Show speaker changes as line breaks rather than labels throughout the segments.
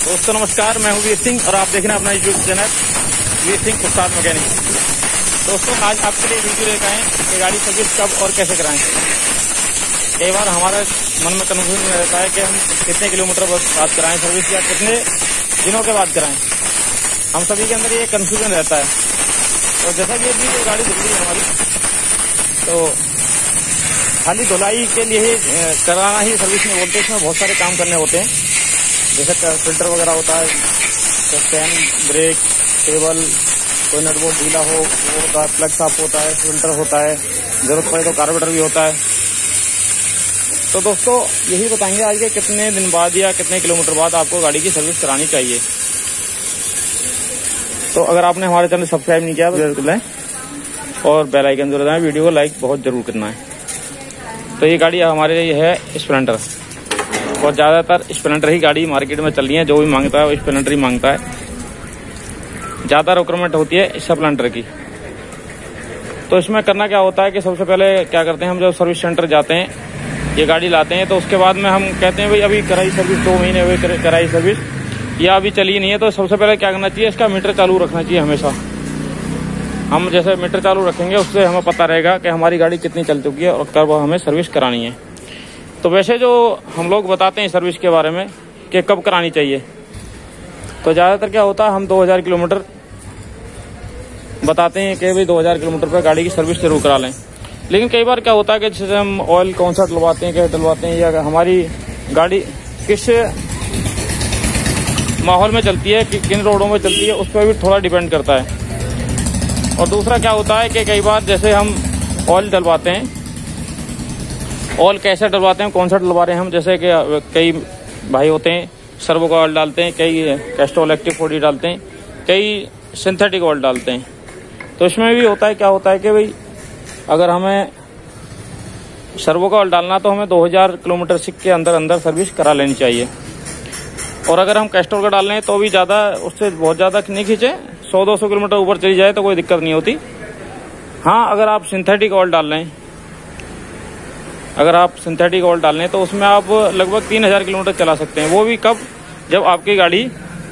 दोस्तों नमस्कार, मैं हूं वीर सिंह और आप देख रहे हैं अपना यूट्यूब चैनल वीर सिंह उस्ताद मैकेनिक। दोस्तों आज आपके लिए वीडियो लेकर आए कि गाड़ी सर्विस कब और कैसे कराएं। कई बार हमारा मन में कन्फ्यूजन रहता है कि हम कितने किलोमीटर बाद कराएं सर्विस या कितने दिनों के बाद कराएं। हम सभी के अंदर ये कन्फ्यूजन रहता है। और जैसा कि अभी ये गाड़ी धुल रही है हमारी, तो खाली धुलाई के लिए ही कराना ही सर्विस में बोलते हैं। इसमें बहुत सारे काम करने होते हैं, जैसे फिल्टर वगैरह होता है, चैन, ब्रेक, टेबल, कोई नट बोल्ट ढीला हो वो होता है, प्लग साफ होता है, फिल्टर होता है, जरूरत पड़े तो कार्बोरेटर भी होता है। तो दोस्तों यही बताएंगे आज के कितने दिन बाद या कितने किलोमीटर बाद आपको गाड़ी की सर्विस करानी चाहिए। तो अगर आपने हमारे चैनल सब्सक्राइब नहीं किया तो जरूर करें और बेल आइकन जरूर दबाएं। वीडियो को लाइक बहुत जरूर करना है। तो ये गाड़ी हमारे लिए है स्प्लेंडर, और ज़्यादातर स्प्लेंडर ही गाड़ी मार्केट में चल रही है। जो भी मांगता है वो स्प्लेंडर ही मांगता है, ज़्यादा रिक्वायरमेंट होती है स्प्लेंडर की। तो इसमें करना क्या होता है कि सबसे पहले क्या करते हैं, हम जब सर्विस सेंटर जाते हैं, ये गाड़ी लाते हैं, तो उसके बाद में हम कहते हैं भाई अभी कराई सर्विस 2 महीने हुए कराई सर्विस या अभी चली नहीं है। तो सबसे पहले क्या करना चाहिए, इसका मीटर चालू रखना चाहिए हमेशा। हम जैसे मीटर चालू रखेंगे उससे हमें पता रहेगा कि हमारी गाड़ी कितनी चल चुकी है और कब हमें सर्विस करानी है। तो वैसे जो हम लोग बताते हैं सर्विस के बारे में कि कब करानी चाहिए, तो ज़्यादातर क्या होता है हम 2000 किलोमीटर बताते हैं कि भाई 2000 किलोमीटर पर गाड़ी की सर्विस जरूर करा लें। लेकिन कई बार क्या होता है कि जैसे हम ऑयल कौन सा डलवाते हैं, क्या डलवाते हैं, या हमारी गाड़ी किस माहौल में चलती है, किन रोडों में चलती है, उस पर भी थोड़ा डिपेंड करता है। और दूसरा क्या होता है कि कई बार जैसे हम ऑयल डलवाते हैं, ऑयल कैसे डलवाते हैं, कौन सा डलवा रहे हैं हम, जैसे कि कई भाई होते हैं सर्वो का ऑयल डालते हैं, कई कैस्ट्रोल एक्टिव 40 डालते हैं, कई सिंथेटिक ऑयल डालते हैं। तो इसमें भी होता है क्या होता है कि भाई अगर हमें सर्वो का ऑयल डालना तो हमें 2000 किलोमीटर के अंदर अंदर सर्विस करा लेनी चाहिए। और अगर हम कैस्ट्रोल का डाल लें तो भी ज़्यादा, उससे बहुत ज़्यादा नहीं खींचे, 100-200 किलोमीटर ऊपर चली जाए तो कोई दिक्कत नहीं होती। हाँ, अगर आप सिंथेटिक ऑयल डाल लें, तो उसमें आप लगभग 3000 किलोमीटर चला सकते हैं। वो भी कब, जब आपकी गाड़ी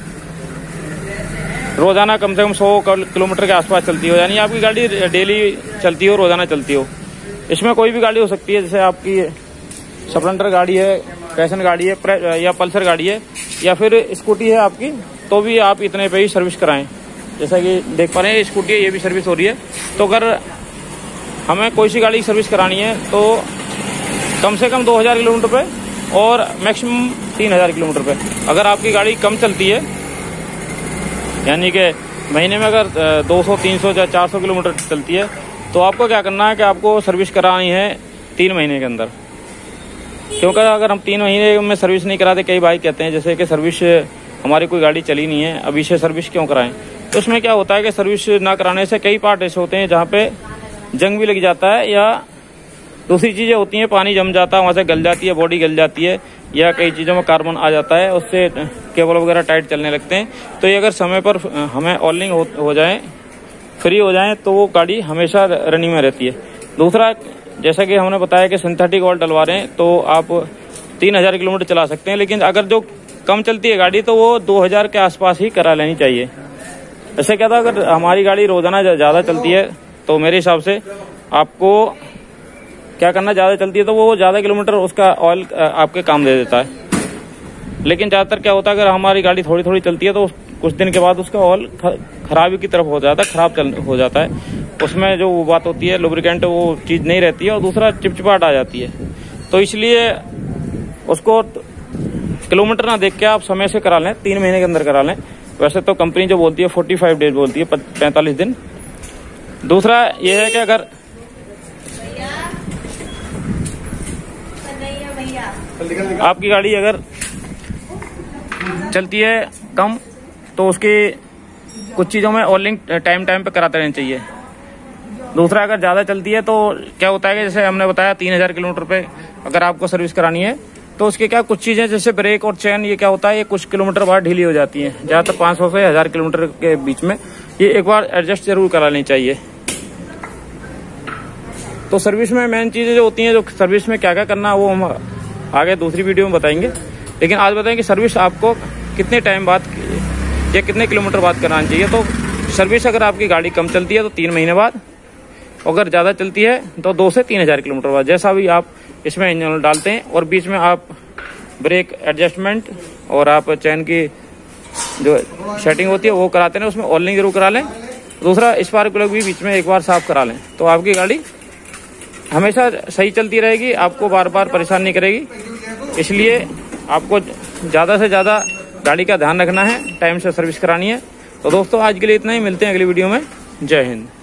रोजाना कम से कम 100 किलोमीटर के आसपास चलती हो, यानी आपकी गाड़ी डेली चलती हो, रोजाना चलती हो। इसमें कोई भी गाड़ी हो सकती है, जैसे आपकी स्प्लेंडर गाड़ी है, पैशन गाड़ी है, या पल्सर गाड़ी है, या फिर स्कूटी है आपकी, तो भी आप इतने पे ही सर्विस कराएं। जैसा कि देख पा रहे हैं स्कूटी है, ये भी सर्विस हो रही है। तो अगर हमें कोई सी गाड़ी की सर्विस करानी है तो कम से कम 2000 किलोमीटर पे और मैक्सिमम 3000 किलोमीटर पे। अगर आपकी गाड़ी कम चलती है, यानी कि महीने में अगर 200, 300 या 400 किलोमीटर चलती है, तो आपको क्या करना है कि आपको सर्विस करानी है 3 महीने के अंदर। क्योंकि अगर हम 3 महीने में सर्विस नहीं कराते, कई भाई कहते हैं जैसे कि सर्विस हमारी कोई गाड़ी चली नहीं है, अभी से सर्विस क्यों कराएं। तो उसमें क्या होता है कि सर्विस ना कराने से कई पार्ट ऐसे होते हैं जहाँ पे जंग भी लग जाता है, या दूसरी चीज़ें होती हैं, पानी जम जाता है, वहाँ से गल जाती है, बॉडी गल जाती है, या कई चीज़ों में कार्बन आ जाता है, उससे केबल वगैरह टाइट चलने लगते हैं। तो ये अगर समय पर हमें ऑयलिंग हो जाए, फ्री हो जाए, तो वो गाड़ी हमेशा रनिंग में रहती है। दूसरा, जैसा कि हमने बताया कि सिंथेटिक ऑयल डलवा रहे हैं तो आप 3000 किलोमीटर चला सकते हैं। लेकिन अगर जो कम चलती है गाड़ी तो वो 2000 के आसपास ही करा लेनी चाहिए। ऐसे क्या था, अगर हमारी गाड़ी रोजाना ज़्यादा चलती है तो मेरे हिसाब से आपको क्या करना, ज़्यादा चलती है तो वो ज़्यादा किलोमीटर उसका ऑयल आपके काम दे देता है। लेकिन ज़्यादातर क्या होता है, अगर हमारी गाड़ी थोड़ी थोड़ी चलती है तो कुछ दिन के बाद उसका ऑयल खराबी की तरफ हो जाता है, खराब हो जाता है। उसमें जो वो बात होती है लुब्रिकेंट, वो चीज़ नहीं रहती है, और दूसरा चिपचिपाहट आ जाती है। तो इसलिए उसको किलोमीटर ना देख के आप समय से करा लें, 3 महीने के अंदर करा लें। वैसे तो कंपनी जो बोलती है 45 डेज बोलती है, 45 दिन। दूसरा ये है कि अगर आपकी गाड़ी अगर चलती है कम, तो उसकी कुछ चीज़ों में ऑयलिंग टाइम पे कराते रहना चाहिए। दूसरा, अगर ज़्यादा चलती है तो क्या होता है कि जैसे हमने बताया 3000 किलोमीटर पे अगर आपको सर्विस करानी है, तो उसके क्या कुछ चीज़ें जैसे ब्रेक और चैन, ये क्या होता है, ये कुछ किलोमीटर बाद ढीली हो जाती है। ज़्यादातर 500 से 1000 किलोमीटर के बीच में ये एक बार एडजस्ट जरूर करा लेनी चाहिए। तो सर्विस में मेन चीज़ें जो होती हैं, जो सर्विस में क्या क्या करना, वो हम आगे दूसरी वीडियो में बताएंगे। लेकिन आज बताएं कि सर्विस आपको कितने टाइम बाद या कितने किलोमीटर बाद कराना चाहिए। तो सर्विस अगर आपकी गाड़ी कम चलती है तो 3 महीने बाद, अगर ज़्यादा चलती है तो 2 से 3,000 किलोमीटर बाद, जैसा भी आप इसमें इंजन ऑयल डालते हैं। और बीच में आप ब्रेक एडजस्टमेंट और आप चैन की जो सेटिंग होती है वो कराते हैं, उसमें ऑयलिंग जरूर करा लें। दूसरा स्पार्क प्लग भी बीच में एक बार साफ करा लें, तो आपकी गाड़ी हमेशा सही चलती रहेगी, आपको बार बार परेशान नहीं करेगी। इसलिए आपको ज़्यादा से ज़्यादा गाड़ी का ध्यान रखना है, टाइम से सर्विस करानी है। तो दोस्तों आज के लिए इतना ही, मिलते हैं अगली वीडियो में। जय हिंद।